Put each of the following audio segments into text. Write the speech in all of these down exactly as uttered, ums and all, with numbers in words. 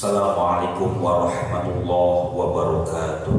Assalamualaikum warahmatullahi wabarakatuh.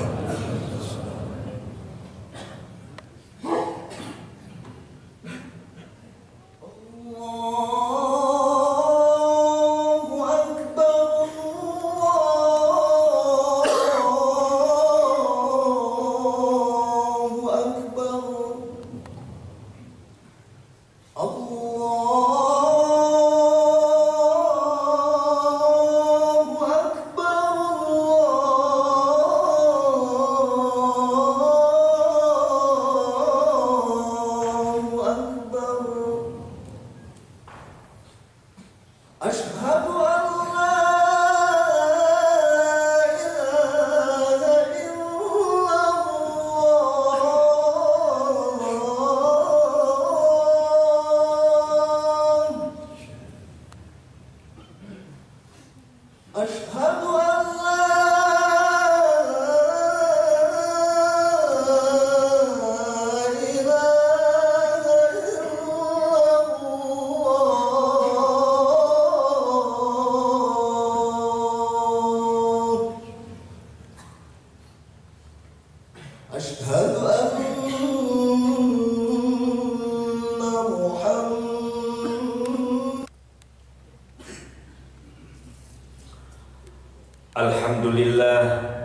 Alhamdulillah,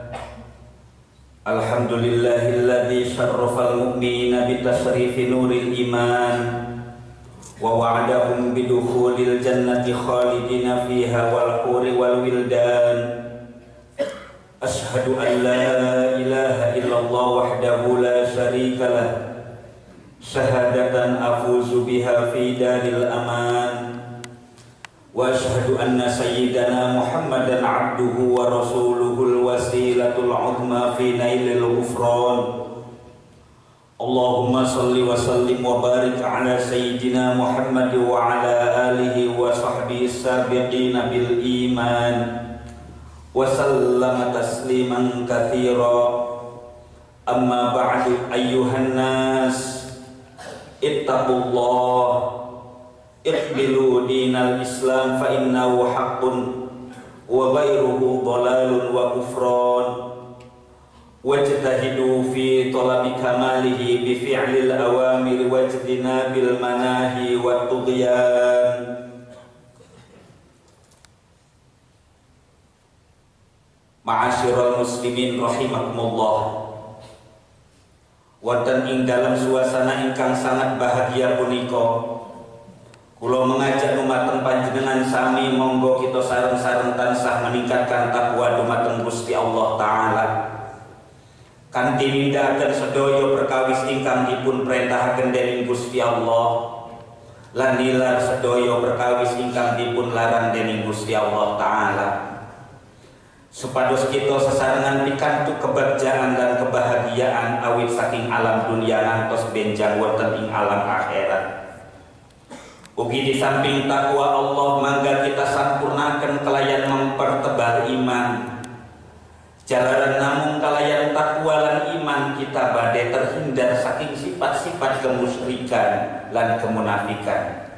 alhamdulillahilladzi syarrafal mu'minina bitasrifi nuril iman wa wa'adahum bidukhulil jannati khalidina fiha wal huri wal wildan. Ashhadu an la ilaha illallah wahdahu la syarikalah, syahadatan afuzu biha fi daril aman. Wa asyhadu anna sayyidana Muhammadan abduhu wa rasuluhul wasilatul uzma fi nailil ghufran. Allahumma salli wa sallim wa barik ala sayyidina Muhammad wa ala alihi wa sahbihi sabiqina bil iman wa sallama tasliman katsira. Amma ba'du ayyuhan nas ittaqullah iqbilu dinal islam fa innahu haqqun wa ghairuhu dhalalun wa kufran wajtahidu fi talabi kamalihi bi fi'lil awamir wajtinabil manahi wat tughyan. Ma'asyiral muslimin rahimakumullah, wonten ing dalam suasana ingkang sangat bahagia punika kula mengajak dumateng panjenengan sami monggo kita sareng-sareng tansah meningkatkan takwa dumateng Gusti Allah taala kanthi nindakaken sedaya perkawis ingkang dipun perintahaken dening Gusti Allah lan nilar sedaya perkawis ingkang dipun larang dening Gusti Allah taala, supados kita sesarengan pikantuk kebahagiaan dan kebahagiaan awit saking alam dunia ngantos benjang wonten ing alam akhirat. Ugi di samping takwa Allah mangga kita sampurnakan kelayan mempertebal iman. Jalaran namung kelayan takwa lan iman kita badai terhindar saking sifat-sifat kemusyrikan lan kemunafikan.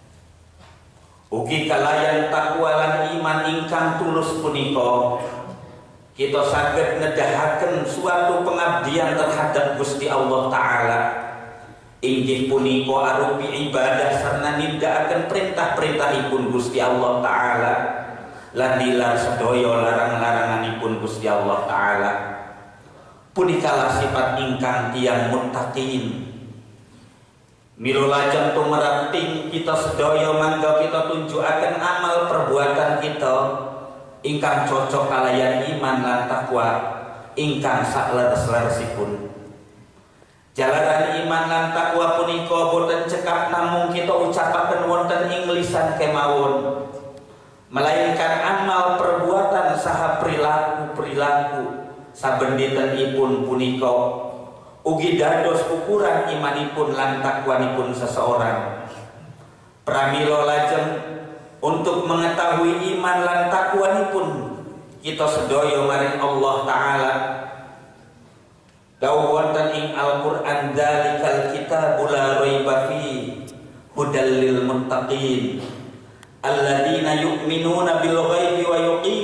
Ugi kelayan takwa lan iman ingkang tulus punika kita saged nedahaken suatu pengabdian terhadap Gusti Allah taala. Inggih punika arupi ibadah sarana nindakaken perintah-perintahipun Gusti Allah taala lan nilar sedaya larang-laranganipun Gusti Allah taala. Punikalah sifat ingkang tiyang muttaqin. Mila lajeng tumraping kita sedaya mangga kita tunjukaken amal perbuatan kita ingkang cocok kalayan iman lan takwa ingkang sakleres-leresipun. Jalaran iman lan takwa punika boten cekap namung kita ucapaken wonten ing lisan kemawon, melainkan amal perbuatan saha perilaku-perilaku saben dintenipun punika ugi dados ukuran imanipun lan takwanipun seseorang. Pramila lajeng untuk mengetahui iman lan takwanipun kita sedaya maring Allah taala dawuh wonten ing Al-Qur'an dzalikal kitabul la raiba fi hudal lil muttaqin alladzina yu'minuna bil ghaibi wa yuqimuna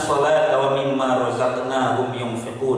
yuqimunas sholata wa mimma razaqnahum yunfiqun.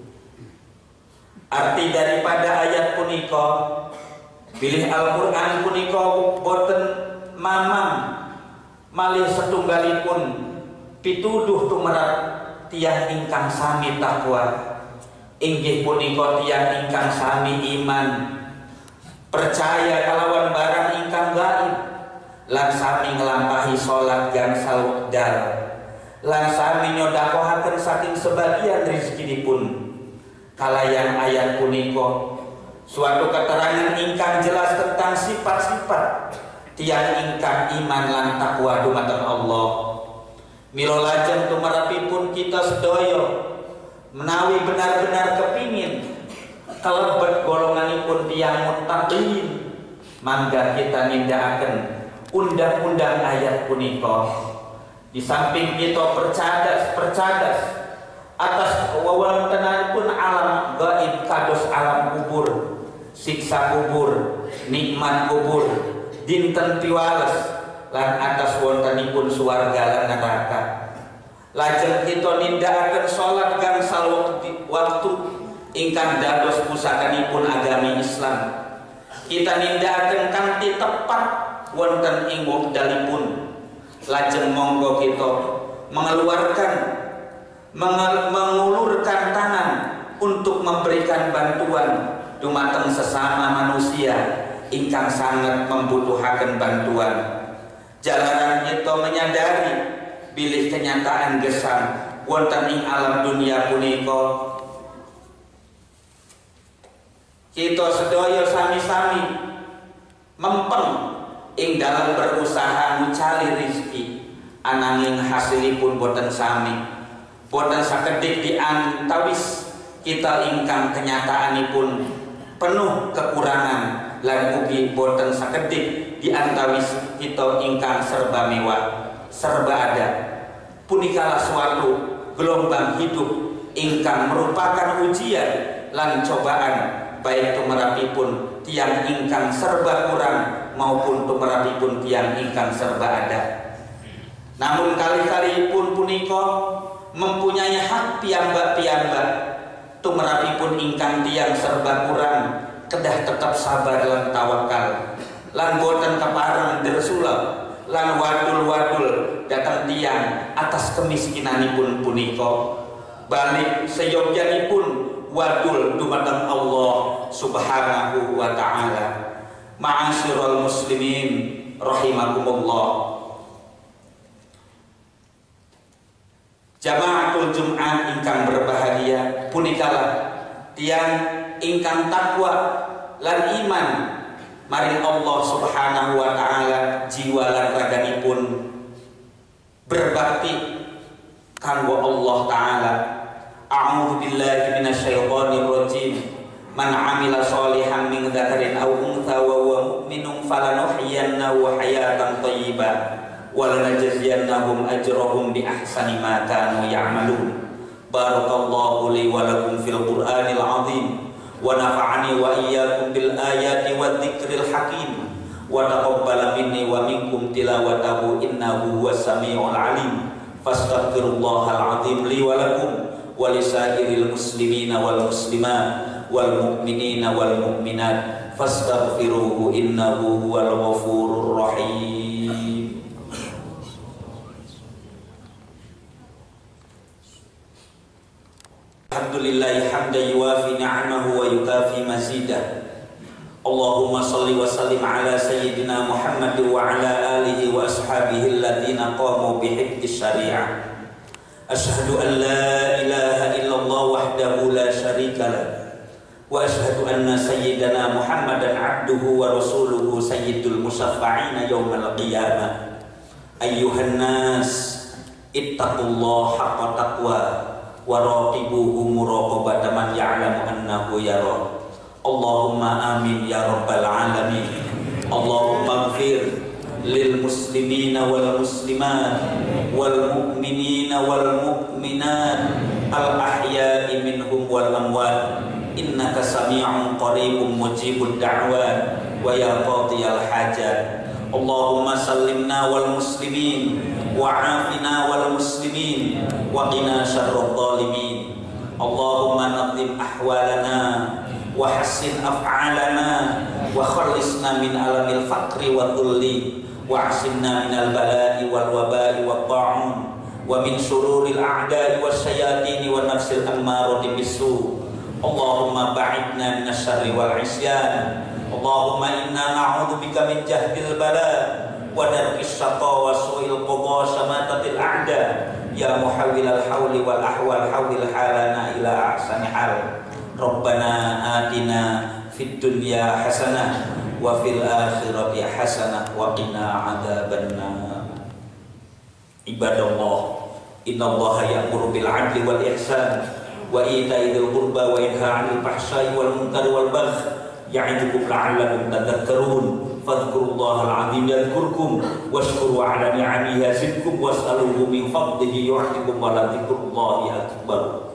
Arti daripada ayat punika bilih Al-Qur'an punika boten mamang malih setunggalipun pituduh tumrap tiyang ingkang sami takwa. Inggih punika tiyang ingkang sami iman, percaya kalawan barang ingkang gaib, lan sami nglampahi salat gangsal wekdal, lan sami nyodakohaken saking sebagian rezekinipun. Kalayan ayat punika suatu keterangan ingkang jelas tentang sifat-sifat tiyang ingkang iman lan takwa dumateng Allah. Mila lajeng tumrapipun kita sedaya menawi benar-benar kepingin kalebet golonganipun tiyang muttaqin, mangga kita nindakaken undang-undang ayat punika. Di samping kita percadas percadas atas wewontenanipun alam gaib kados alam kubur, siksa kubur, nikmat kubur, dinten piwales, lan atas wontenipun swarga lan neraka. Lajeng kita nindakaken salat gangsal waktu ingkang dados pusakanipun agami Islam. Kita nindakaken kanthi tepat wonten ing wekdalipun. Lajeng monggo kita mengeluarkan mengulurkan tangan untuk memberikan bantuan dumateng sesama manusia ingkang sangat membutuhkan bantuan. Jalaran kita menyadari bilih kenyataan gesang wonten ing alam dunia punika kita sedaya sami-sami mempeng ing dalam berusaha ngucali rezeki, ananging hasilipun boten sami, boten sakedik diantawis kita ingkang kenyataanipun penuh kekurangan, lan ugi boten sakedik diantawis kita ingkang serba mewah, serba ada. Punikalah suatu gelombang hidup ingkang merupakan ujian lan cobaan baik tumrapipun tiang ingkang serba kurang maupun tumrapipun tiang ingkang serba ada. Namun kali-kali pun punika mempunyai hak piyambak-piyambak tumrapipun ingkang tiang serba kurang kedah tetap sabar lan tawakal, lan boten kepareng dersulap lan wadul-wadul datang tiang atas kemiskinanipun punika, balik seyogyanipun wadul dumateng Allah Subhanahu wa ta'ala. Ma'asyiral muslimin rahimakumullah. Jamaatul Jum'ah ingkang berbahagia, punikalah tiang ingkang takwa lan iman maring Allah Subhanahu wa ta'ala jiwa lan raganipun berbakti kanggo Allah taala. A'udzu billahi minasyaitonir rajim. Man 'amila sholihan min dzakarin aw untha wa huwa mu'minun falanuhyiyannahu hayatan thayyibah wa lanajziyannahum ajrahum bi ahsani ma kanu ya'malun. Barakallahu li wa lakum fil Qur'anil 'azim wa nafa'ani wa iyyakum bil ayati wadh-dhikril hakim wa taqabbala minni wa minkum tilawatahu innahu huwas samiul alim. Fastaghfirullahal 'azim li wa lakum wa lisairil muslimina wal muslimat wal mu'minina wal mu'minat fastaghfiruhu innahu huwal ghafurur rahim. Alhamdulillahi hamdan yuwafi ni'amahu wa yukafi mazidah. Allahumma salli wa sallim ala sayyidina Muhammad wa ala alihi wa ashabihi alladhina qamu bihifdhi syariah. Asyhadu an la ilaha illallah wahdahu la syarika lah wa asyhadu anna sayyidana Muhammadan abduhu wa rasuluhu sayyidul musaffa'ina yawmal qiyamah. Ayyuhan nas ittaqullaha haqqa taqwa wa raqibuhu muraqabata man ya'lamu annahu yara. Allahumma amin ya rabbal alamin. Allahumma ighfir lil muslimina wal muslimat wal mu'minina wal mu'minat al ahya'i minhum wal amwat innaka sami'un qaribun mujibud da'wat wa ya qadiyal hajat Allahumma sallimna wal muslimin wa'afina wal muslimin wa qina syarrad dhalimin. Allahumma nadim ahwalana wa hassin af'alana wa khallisna min alamil faqri wa dhulli wa asimna minal bala'i wal waba'i wa ta'un wa min syururil a'da'i wa syayatini wa nafsil ammarati bisu. Allahumma ba'idna minas syarri wal isyan. Allahumma inna na'udzubika min jahdil bala wa darkis syaqwa wa su'il qada samatatil a'da. Ya muhawwilal hawli wal ahwal hawwil halana ila ahsani hal. Rabbana atina fid dunya hasanah wa fil akhirati hasanah wa qina adzabannar. Ibadallah, innallaha ya'muru bil 'adli wal ihsan wa ita'i dzil qurba wa yanha 'anil fahsya'i wal munkari wal baghi ya'idukum la'allakum tadhakkarun. Fadhkurullahal 'azim yadhkurkum washkuru 'ala ni'amihi yazidkum was'aluhu min fadlihi yu'tikum wa la dzikrullahi akbar.